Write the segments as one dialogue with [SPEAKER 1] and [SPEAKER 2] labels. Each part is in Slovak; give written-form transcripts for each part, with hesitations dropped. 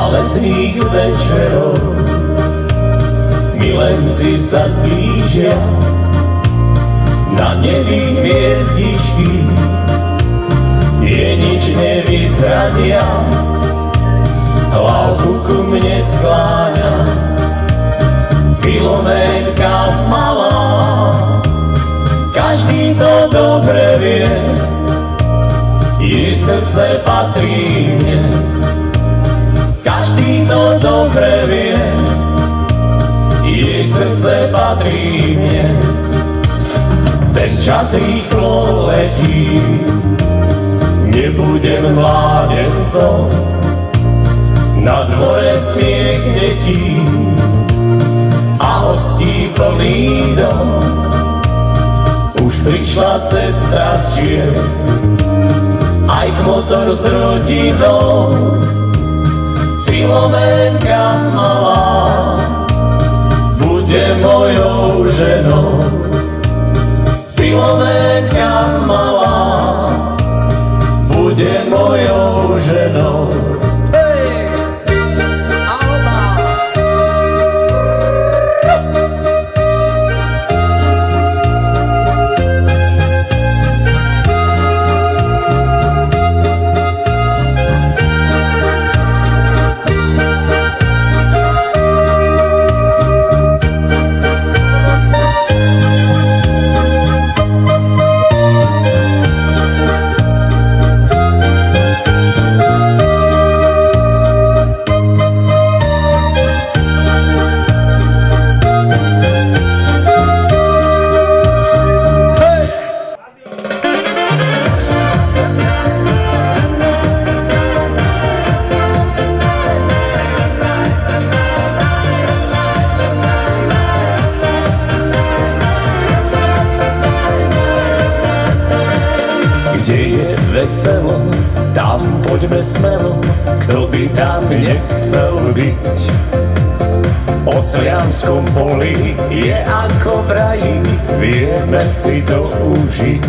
[SPEAKER 1] letných večerov milenci sa zblížia, na nebi hviezdičky nie nič nevyzradia, hlavu ku mne skláňa Filoménka malá. Každý to dobre vie, jej srdce patrí mne. Každý to dobre vie, jej srdce patrí mne. Ten čas rýchlo letí, nebudem mládencom, na dvore smiech detí a hostí plný dom. Už prišla sestra z Čier, aj kmotor s rodinou. Filoménka malá bude mojou ženou. Filoménka malá bude mojou ženou.
[SPEAKER 2] Veselo, tam poďme smelo, kto by tam nechcel byť. O Slianskom poli je ako v raji, vieme si to užiť.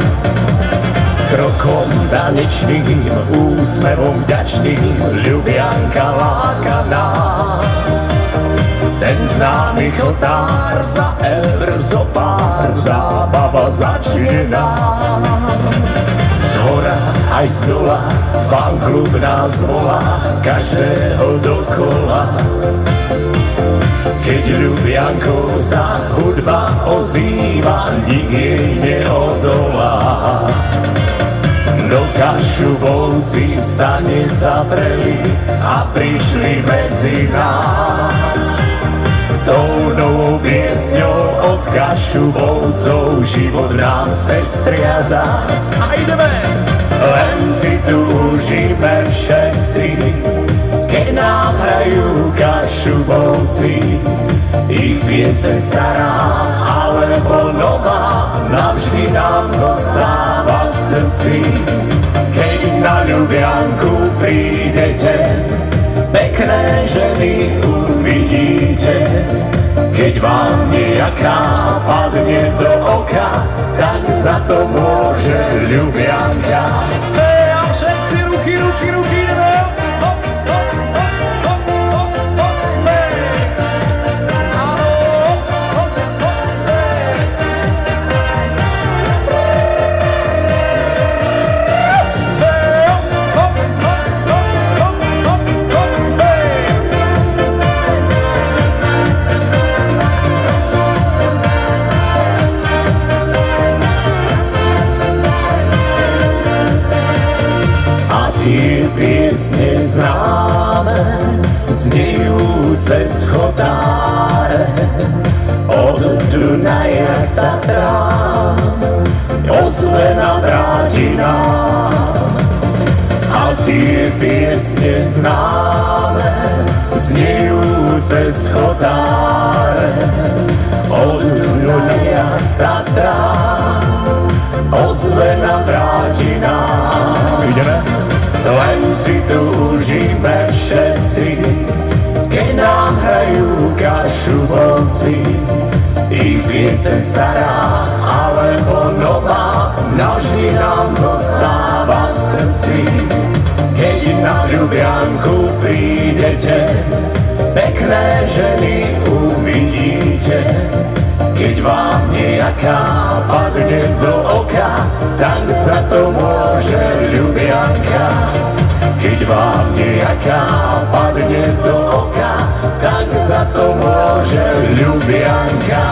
[SPEAKER 2] Krokom tanečným, úsmevom vďačným, Ľubianka láka nás. Ten známy chotár za zo pár, zábava začína. Zhora aj z dola, fanklub nás volá, každého dokola. Keď Ľubiankou sa hudba ozýva, nik jej neodolá. Do Kašubovci sa nezapreli a prišli medzi nás. Tou novou piesňou od Kašubovcov život nám spestria zás. A ideme! Len si túžime všetci, keď nám hrajú Kašubovci. Ich pieseň stará alebo nová, navždy nám zostáva v srdci. Keď na Ľubianku prídete, pekné ženy uvidíte. Keď vám nejaká padne do oka, tak za to môže Ľubianka. Hej, a všetci ruky, ruky, ruky, ideme! Hop, hop, hop, hop, hop, hop, hej! Áno, hop, hop, hop, hej! Hej, hop, hop, hop, hop, hop, hop, hej! Tie piesne známe, znejú cez chotáre, od Dunaja k Tatrám, ozvena vráti nám. A tie piesne známe, znejú cez chotáre, od Dunaja k Tatrám, ozvena vráti nám. Ideme? Len si túžime všetci, keď nám hrajú Kašubovci. Ich pieseň stará alebo nová, navždy nám zostáva v srdci. Keď na Ľubianku príde budete, pekné ženy uvidíte. Keď vám nejaká padne do oka, tak za to môže ľubianka. Keď vám nejaká padne do oka, tak za to môže ľubianka.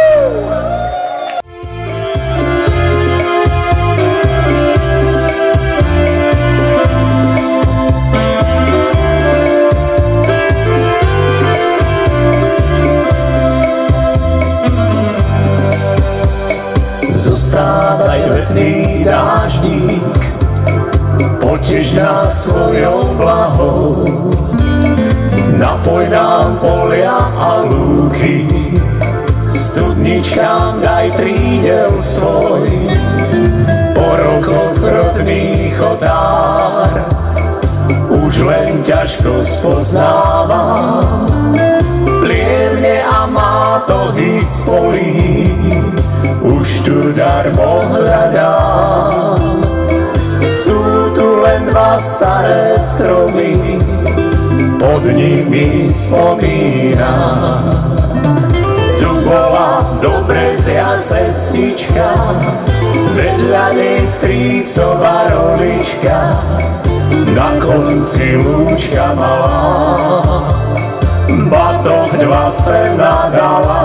[SPEAKER 2] Zostávaj letný dáždík, potež nás svojou blahou. Napoj nám polia a lúky, studničkám daj prídel svoj. Po rokoch rodných otár už len ťažko spoznávam. Plievne a mátohy z polí už tu darmo hľadám. Sú tu len dva staré stromy, pod nimi spomínam. Tu bola dobrezia cestička, vedľa nej strýcova rolička, na konci lúčka malá, batoh dva sena dala.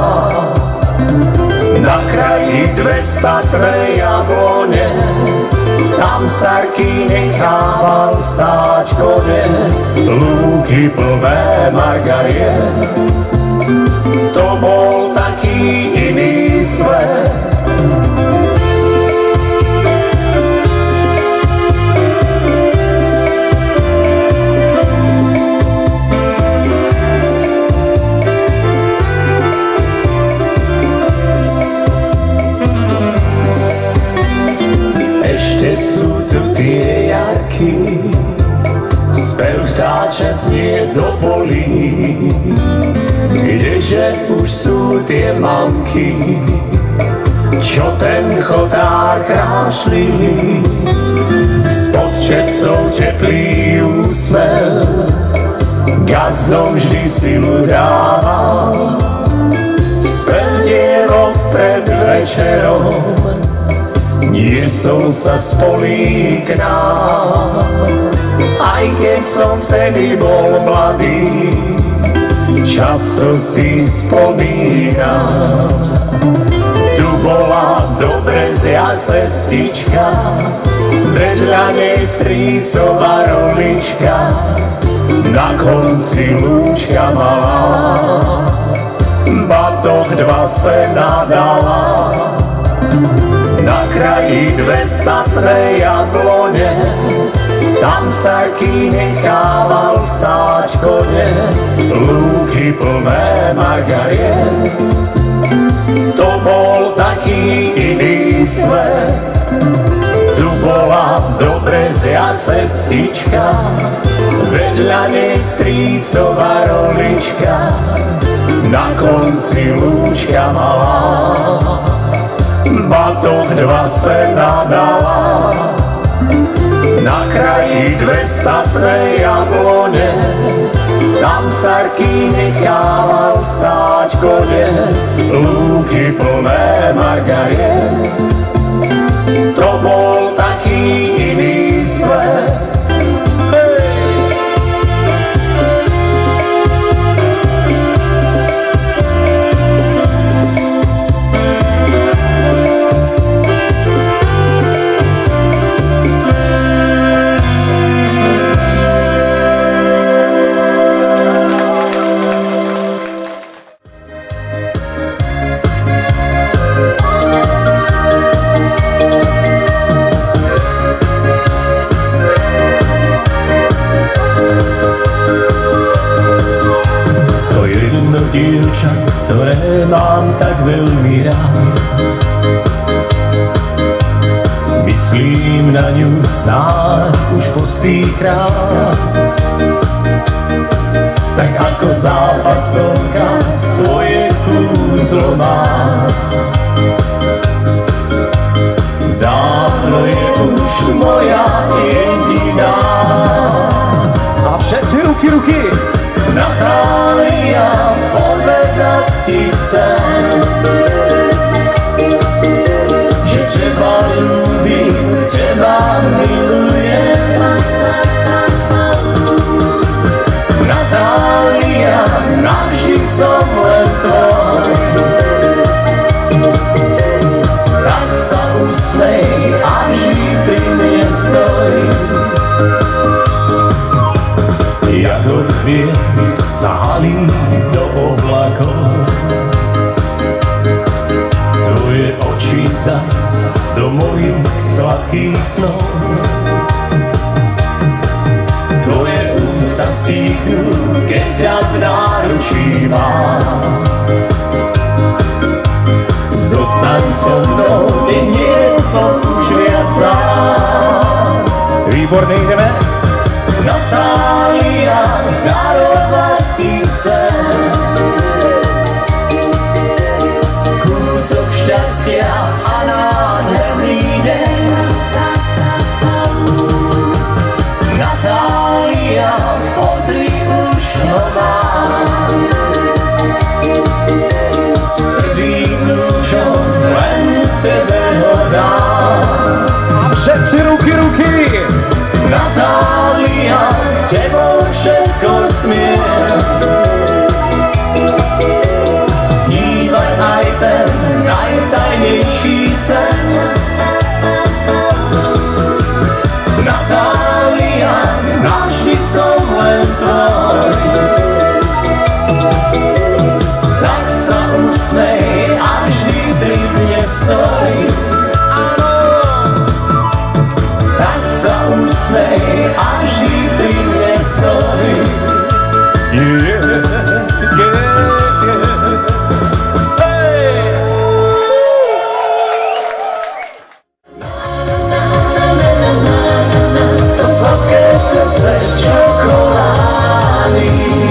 [SPEAKER 2] Na kraji dve statné jablone, tam starky nechával stáť kone. Lúky plné margariet, to bol taký iný svet. Sú tu tie jarky, spev vtáčac znie do polí. Kdeže už sú tie mamky, čo ten chotár krášlivý, spod čepcov teplý úsmev, gazdom vždy silu dával. Spev dievok pred večerom niesol sa z polí k nám. Aj keď som vtedy bol mladý, často si spomínam. Tu bola dobrezia cestička, vedľa nej strýcova rolička, na konci lúčka malá, batoh dva sena dala. Na kraji dve statné jablone, tam starky nechával stáť kone. Lúky plné margariet, to bol taký iný svet. Tu bola dobrezia cestička, vedľa nej strýcova rolička, na konci lúčka malá, batoh dva sena dala. Na kraji dve statné jablone, tam starky nechával stáť kone. Lúky plné margariet, to bol taký iný svet. Dievča, ktoré mám tak veľmi rád, myslím na ňu snáď už postýkrát. Tak ako západ slnka svoje kúzlo má, dávno je už moja jediná. A všetci ruky, ruky!
[SPEAKER 1] som len tvoj. Tak sa usmej a vždy pri mne stoj. Jako hviezd sa halí do oblakov, tvoje oči zas do mojich sladkých snov. Tvoje ústa stíchnú, keď ťa v náručí mám. Zostaň so mnou, nie som už viac sám.
[SPEAKER 2] Výborný, ideme.
[SPEAKER 1] Natália, darovať ti chcem kúsok šťastia a nádherný deň. Natália, pozri, už ho mám. S prvým rúžom len tebe ho dám.
[SPEAKER 2] A všetci ruky, ruky!
[SPEAKER 1] Natália, s tebou všetko smiem. Snívať aj ten najtajnejší sen. Natália, navždy som len tvoj. Tak sa usmej a vždy pri mne stoj. Tak sa usmej a vždy pri mne stoj. To sladké srdce z čokolády.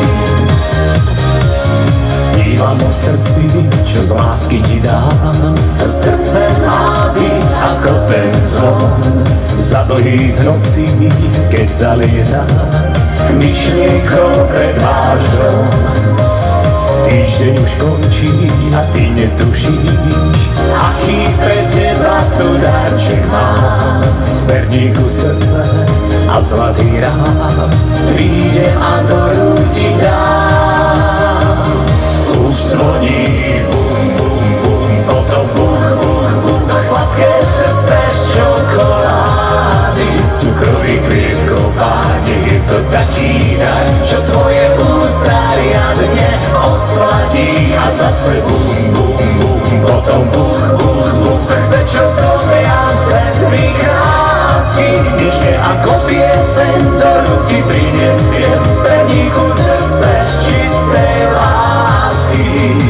[SPEAKER 1] Snívam o srdci, čo z lásky ti dám. To srdce má byť ako ten zvon za dlhých nocí, keď zalieta myšlienkou pred váš dom. Týždeň už končí a ty netušíš, aký pre teba tu darček mám. Z perníku srdce a zlatý rám príde a do rúk ti dám. Už zvoní bum, bum, bum, potom buch, buch, buch, to sladké srdce z čokolády. Cukrový kvietkov páni, je to taký dar, čo tvoje ústa riadne osladí. A zase bum, bum, bum, potom buch, buch, buch, srdce, čo zdobia svet mi krásky. Nežne ako pieseň do rúk ti prinesiem z perníku srdce z čistej lásky.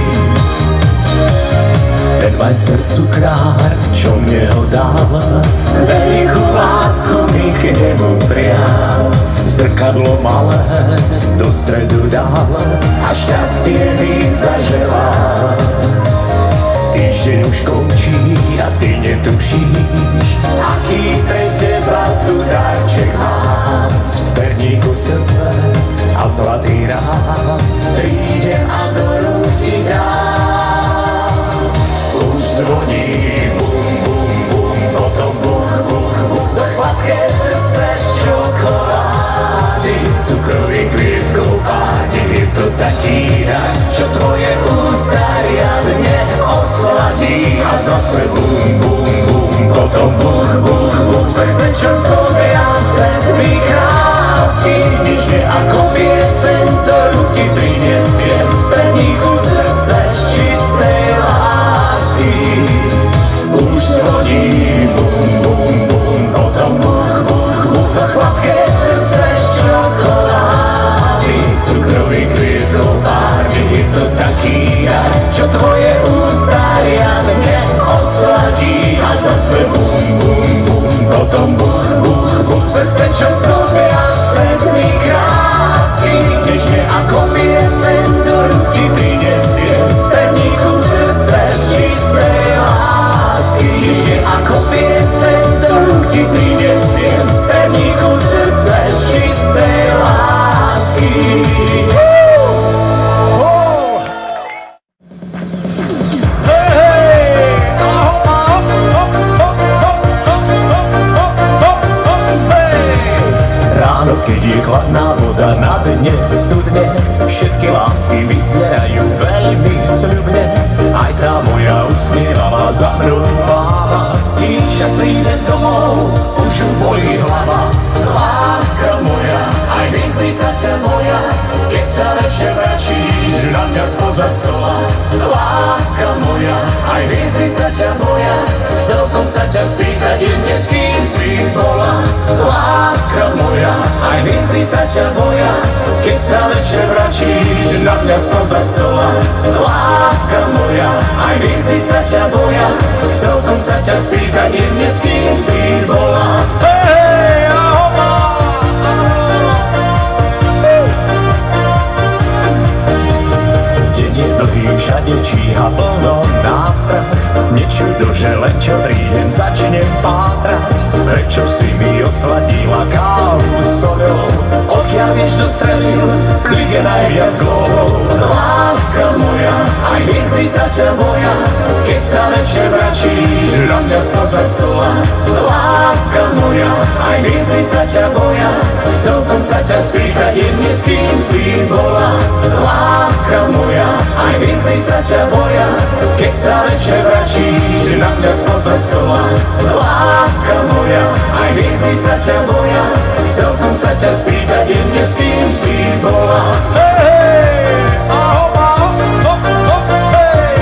[SPEAKER 1] Ten majster cukrár, čo mne ho dal, veľkú lásku mi k nemu prial. Zrkadlo malé do stredu dal a šťastie mi zaželal. Týždeň už končí a ty netušíš, aký pre teba tu darček mám. Z perníku srdce a zlatý rám príde a do rúk ti dám. Už zvoní bum, bum, bum, potom buch, buch, buch, to sladké srdce z čokolády. Cukrový kvietkov páni, je to taký dar, čo tvoje ústa riadne osladí. A zase bum, bum, bum, potom buch, buch, buch, srdce, čo zdobia svet mi krásky. Nežne ako pieseň do rúk ti prinesiem z perníku srdce z čistej lásky. Už zvoní bum, bum, bum, potom buch, buch, buch, to sladké srdce z čokolády. Cukrový kvietkov páni, je to taký dar, čo tvoje ústa riadne osladí. A zase bum, bum, bum, potom buch, buch, buch, srdce, čo zdobia svet mi krásky. zabrováva, kým však príde domov, už ju bolí hlava. Láska moja, aj hviezdy sa ťa boja, keď sa večer vračíš na mňa spoza stola. Láska moja, aj hviezdy sa ťa boja, chcel som sa ťa spýtať dnes, kým si bola. Láska moja, aj hviezdy sa ťa boja, keď sa večer vračíš na mňa spoza stola. Láska moja, aj hviezdy sa ťa boja, chcel som sa ťa spýtať dnes, kým si bola. Hej, ahoba! Deň je dlhý, všade číha plno nástrah, nečudo, že len čo prídem, začnem pátrať. Prečo si mi osladila kávu soľou, odkiaľ vieš dostrelil, plyge najviac gólov. Láska moja, aj hviezdy sa ťa boja, keď sa večer vračíš na mňa spoza stola. Láska moja, aj hviezdy sa ťa boja, chcel som sa ťa spýtať dnes, kým si bola. Láska moja, aj hviezdy sa ťa boja, keď sa večer vračíš na mňa spoza stola. Láska moja, aj hviezdy sa ťa boja, chcel som sa ťa spýtať dnes, kým si bola. Hej, ahoba, hej.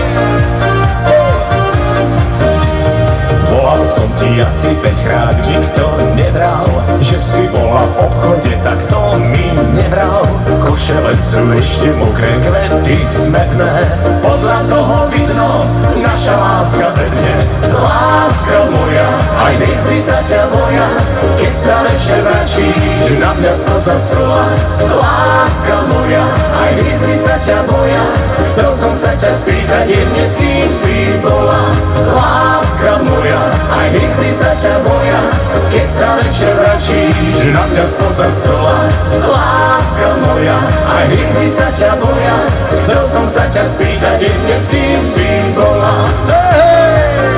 [SPEAKER 1] Volal som ti asi 5-krát, nikto nebral, že si bola v obchode, tak to mi nebral. Košele sú ešte mokré, kvety smedné, podľa toho vidno, naša láska vedne. Láska moja, aj hviezdy sa ťa boja, keď sa večer vračíš na mňa spoza stola. Láska moja, aj hviezdy sa ťa boja, chcel som sa ťa spýtať dnes, kým si bola. Láska moja, aj hviezdy sa ťa boja, keď sa večer vračíš na mňa spoza stola. Láska moja, aj hviezdy sa ťa boja, chcel som sa ťa spýtať dnes, kým si bola. Hej!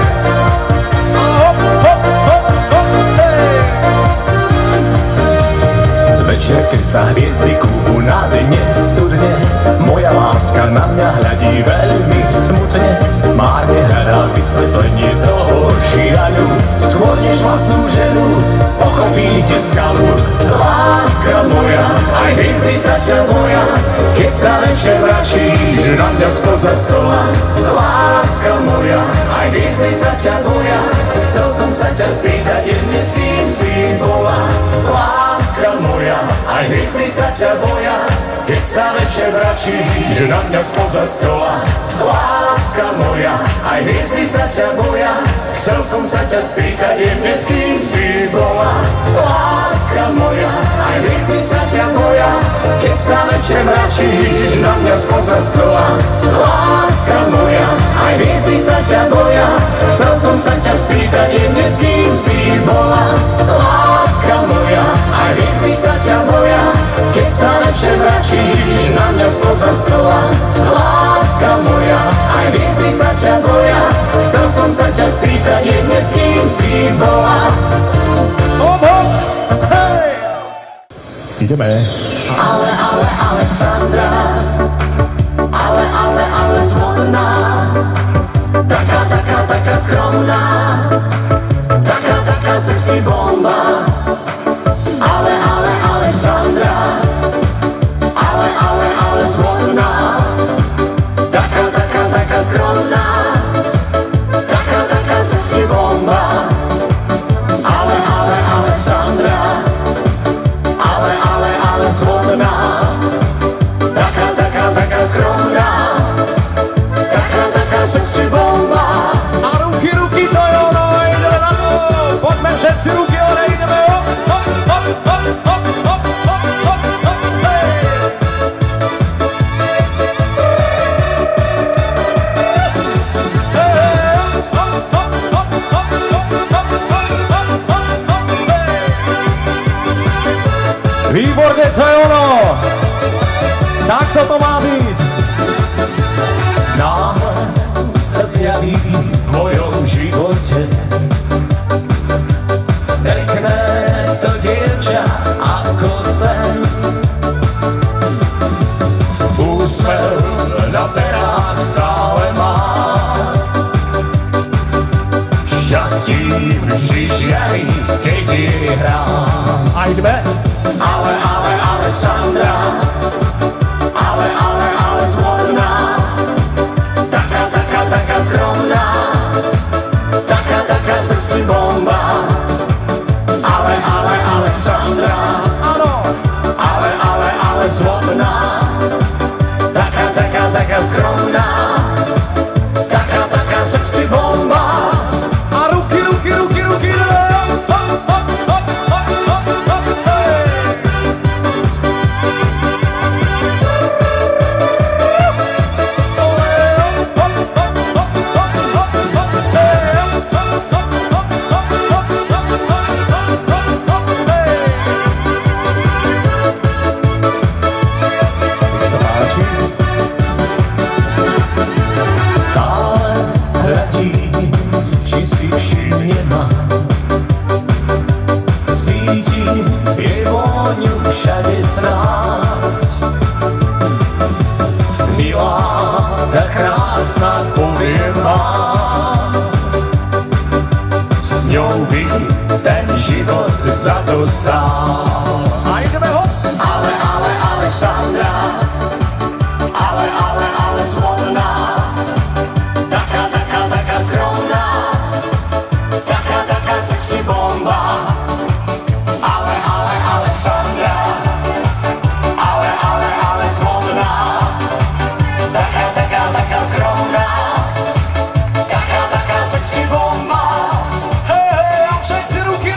[SPEAKER 1] Večer, keď sa hviezdy kúpu na dne studne, moja láska na mňa hľadí veľmi smutne. Márne hľadá vysvetlenie toho šiaľu, skôr než vlastnú ženu pochopíte skalu. Láska moja, aj hviezdy sa ťa boja, keď sa večer vračíš na mňa spoza stola. Láska moja, aj hviezdy sa ťa boja, chcel som sa ťa spýtať dnes, kým si bola. Láska moja, aj hviezdy sa ťa boja, keď sa večer vračíš na mňa spoza stola. Láska moja, aj hviezdy sa ťa boja, chcel som sa ťa spýtať dnes, kým si bola. Láska moja, aj hviezdy sa ťa boja, keď sa večer vračíš na mňa spoza stola. Láska moja, aj hviezdy sa ťa boja, chcel som sa ťa spýtať dnes, kým si bola. Láska moja, aj hviezdy sa ťa boja, keď sa večer vračíš na mňa spoza stola. Láska moja, aj hviezdy sa ťa boja, chcel som sa ťa spýtať dnes, kým si bola. Hop, hop, hej!
[SPEAKER 2] Ideme.
[SPEAKER 1] Ale Alexandra, ale smutná, taká skromná, taká sexy bomba. Ale Alexandra, ale smutná, taká skromná, taká sexy bomba. Ale Alexandra, ale smutná,
[SPEAKER 2] A ideme.
[SPEAKER 1] Ale Sandra, ale zvodná, taká skromná, taká srdci bomba. Ale Sandra,
[SPEAKER 2] Áno.
[SPEAKER 1] ale zvodná, taká skromná, taká srdci bomba.
[SPEAKER 2] A ruky.
[SPEAKER 1] Všade snáď milá, tak krásna, poviem vám, s ňou by ten život za to stál.
[SPEAKER 2] A ideme ho.
[SPEAKER 1] Ale Sandra, ale zvodná, taká skromná, taká sexy bomba. Ale Sandra, ale zvodná, taká skromná, taká sexy bomba.
[SPEAKER 2] Hej, a všetci ruky.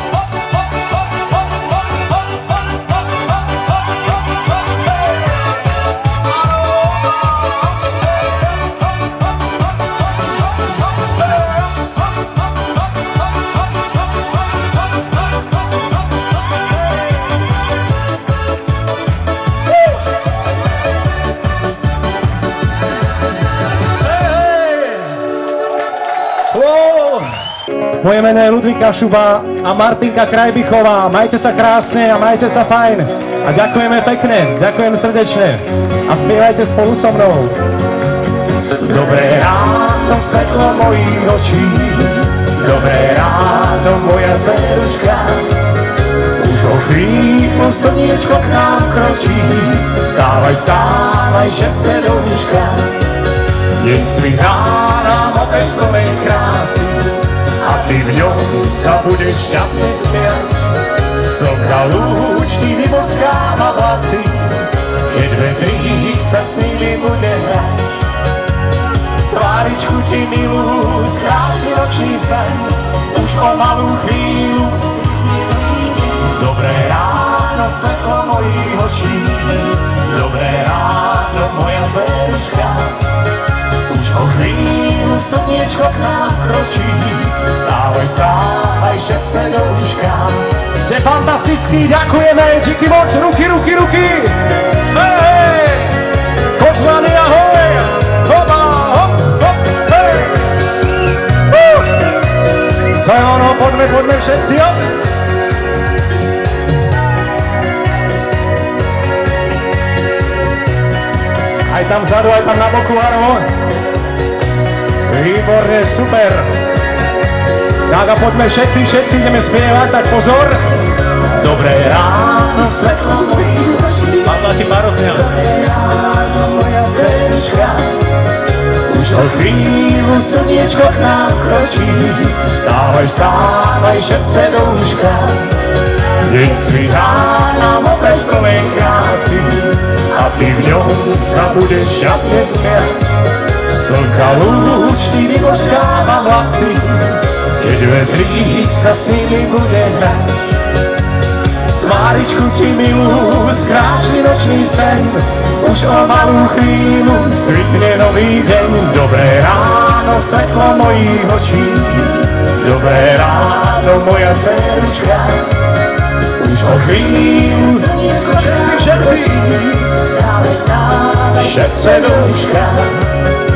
[SPEAKER 2] Moje meno je Ludvíka Šuba a Martinka Krajbichová. Majte sa krásne a majte sa fajn. A ďakujeme pekne, ďakujem srdečne. A spievajte spolu so mnou.
[SPEAKER 1] Dobré ráno, svetlo mojich očí, dobré ráno, moja dceruška. Už o chvíľu slniečko k nám kročí, vstávaj, šepce do uška. Nech svitá nám opäť plnej krásy, a ty v ňom sa budeš šťastne smiať. Slnka lúčky vyboskáva vlasy, keď vetrík sa s nimi bude hrať. Tváričku ti milú, skrášli nočný sen, už o malú chvíľu. Dobré ráno, svetlo mojich očí, dobré ráno, moja dceruška. Už o chvíľu slniečko k nám kročí, vstávaj, šepce do uška.
[SPEAKER 2] Ste fantastickí, ďakujeme, díky moc, ruky. Hej, Kočlany, ahoj, hopa, hop, hej. To je ono, poďme všetci, hop. Aj tam vzadu, aj tam na boku, áno. Výborne, super. Tak a poďme všetci ideme spievať, tak pozor.
[SPEAKER 1] Dobré ráno, svetlo mojich očí,
[SPEAKER 2] Padla ti parotňa.
[SPEAKER 1] dobré ráno, moja dceruška. Už o chvíľu slniečko k nám kročí, vstávaj, šepce do uška. Nech svitá nám opäť plnej krásy, a ty v ňom sa budeš šťastne smiať. Slnka lúčky vyboskáva vlasy, keď vetrík sa s nimi bude hrať. Tváričku ti milú, skrášli nočný sen, už o malú chvíľu svitne nový deň. Dobré ráno, svetlo mojich očí, dobré ráno, moja dceruška. Už o chvíľu všetci, šepce do uška.